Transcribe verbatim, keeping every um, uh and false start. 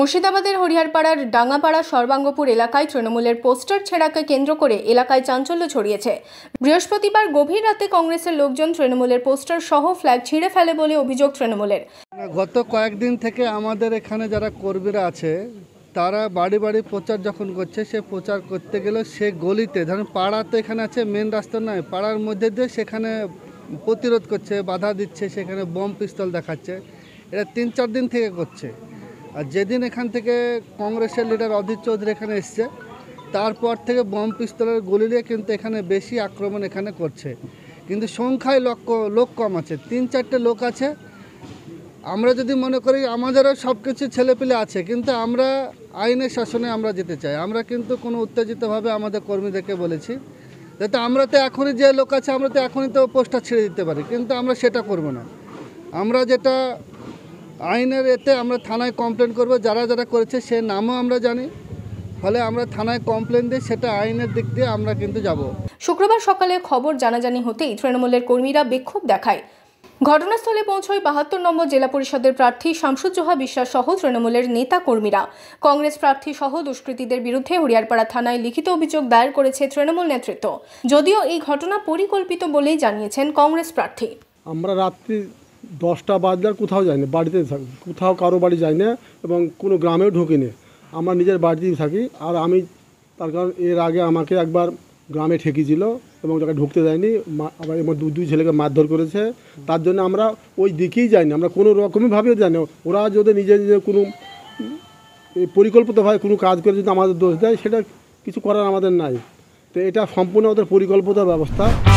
মুর্শিদাবাদের হরিহরপাড়ার ডাঙ্গাপাড়া সর্বাঙ্গপুর এলাকায় তৃণমূলের পোস্টার ছেঁড়াকে কেন্দ্র করে এলাকায় চাঞ্চল্য ছড়িয়েছে। বৃহস্পতিবার গভীর রাতে কংগ্রেসের লোকজন তৃণমূলের পোস্টার সহ ফ্ল্যাগ ছিঁড়ে ফেলে বলে অভিযোগ তৃণমূলের। গত কয়েকদিন থেকে আমাদের এখানে যারা কর্মীরা আছে তারা বাড়ি বাড়ি প্রচার যখন করছে, সে প্রচার করতে গেলে সে গলিতে, ধরুন পাড়া তো এখানে আছে, মেন রাস্তা নয়, পাড়ার মধ্যে দিয়ে সেখানে প্রতিরোধ করছে, বাধা দিচ্ছে, সেখানে বম পিস্তল দেখাচ্ছে। এটা তিন চার দিন থেকে করছে। আর যেদিন এখান থেকে কংগ্রেসের লিডার অধীর চৌধুরী এখানে এসছে, তারপর থেকে বম পিস্তলের গুলি দিয়ে কিন্তু এখানে বেশি আক্রমণ এখানে করছে। কিন্তু সংখ্যায় লোক লোক কম আছে, তিন চারটে লোক আছে। আমরা যদি মনে করি আমাদেরও সব কিছু ছেলেপিলে আছে, কিন্তু আমরা আইনের শাসনে আমরা যেতে চাই। আমরা কিন্তু কোনো উত্তেজিতভাবে আমাদের কর্মীদেরকে বলেছি যাতে আমরা তো এখনই যে লোক আছে আমরা তো এখনই তো পোস্টার ছেড়ে দিতে পারি, কিন্তু আমরা সেটা করব না। আমরা যেটা আইনের এতে আমরা থানায় কমপ্লেন করব, যারা যারা করেছে সে নামও আমরা জানি, ফলে আমরা থানায় কমপ্লেন দিই, সেটা আইনের দিক দিয়ে আমরা কিন্তু যাব। শুক্রবার সকালে খবর জানাজানি হতেই তৃণমূলের কর্মীরা বিক্ষোভ দেখায়। ঘটনাস্থলে পৌঁছয় বাহাত্তর নম্বর জেলা পরিষদের প্রার্থী শামসুজ্জোহা বিশ্বাস সহ তৃণমূলের নেতা কর্মীরা। কংগ্রেস প্রার্থী সহ দুষ্কৃতীদের বিরুদ্ধে হরিহরপাড়া থানায় লিখিত অভিযোগ দায়ের করেছে তৃণমূল নেতৃত্ব। যদিও এই ঘটনা পরিকল্পিত বলেই জানিয়েছেন কংগ্রেস প্রার্থী। আমরা রাত্রি দশটা বাজলে আর কোথাও যাই না, বাড়িতে থাকি, কোথাও কারো বাড়ি যাই না এবং কোনো গ্রামেও ঢুকি না, আমার নিজের বাড়িতেই থাকি। আর আমি তার কারণ এর আগে আমাকে একবার গ্রামে ঠেকিয়েছিল এবং তাকে ঢুকতে দেয়নি, আবার এবার দু দুই ছেলেকে মারধর করেছে। তার জন্য আমরা ওই দিকেই যাই না, আমরা কোনো রকমইভাবেও জানি। ওরা যদি নিজে নিজে কোনো পরিকল্পিতভাবে কোনো কাজ করে যদি আমাদের দোষ দেয়, সেটা কিছু করার আমাদের নাই। তো এটা সম্পূর্ণ ওদের পরিকল্পিত ব্যবস্থা।